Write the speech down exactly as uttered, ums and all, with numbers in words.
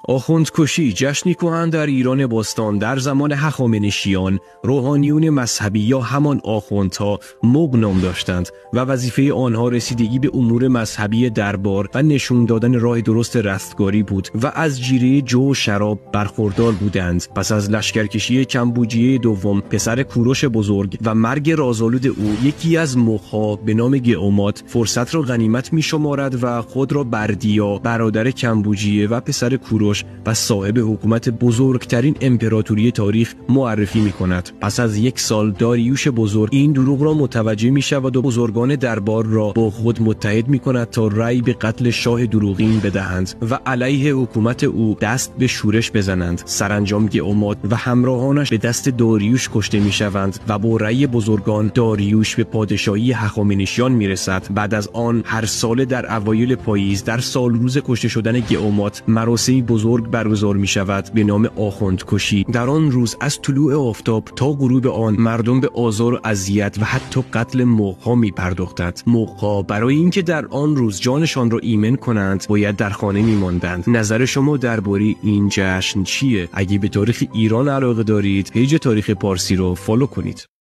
آخوندکشی جشنی کهن در ایران باستان در زمان هخامنشیان روحانیون مذهبی یا همان آخوندها مغ نام داشتند و وظیفه آنها رسیدگی به امور مذهبی دربار و نشون دادن راه درست رستگاری بود و از جیره جو و شراب برخوردار بودند. پس از لشکرکشی کمبوجیه دوم پسر کوروش بزرگ و مرگ رازآلود او، یکی از مغها به نام گئومات فرصت را غنیمت می شمارد و خود را بردیا برادر کمبوجیه و پسر کوروش و صاحب حکومت بزرگترین امپراتوری تاریخ معرفی می کند. پس از یک سال داریوش بزرگ این دروغ را متوجه می شود و بزرگان دربار را با خود متحد می کند تا رأی به قتل شاه دروغین بدهند و علیه حکومت او دست به شورش بزنند. سرانجام گئومات و همراهانش به دست داریوش کشته می شوند و با رأی بزرگان داریوش به پادشاهی هخامنشیان می رسد. بعد از آن هر سال در اوایل پاییز در سال روز کشته شدن گئومات مراسمی بزرگ برگزار می شود به نام آخوندکشی. در آن روز از طلوع آفتاب تا غروب آن مردم به آزار و اذیت و حتی قتل مغها می پرداختند. مغها برای اینکه در آن روز جانشان را ایمن کنند باید در خانه می ماندند. نظر شما درباره این جشن چیه؟ اگه به تاریخ ایران علاقه دارید پیج تاریخ پارسی رو فالو کنید.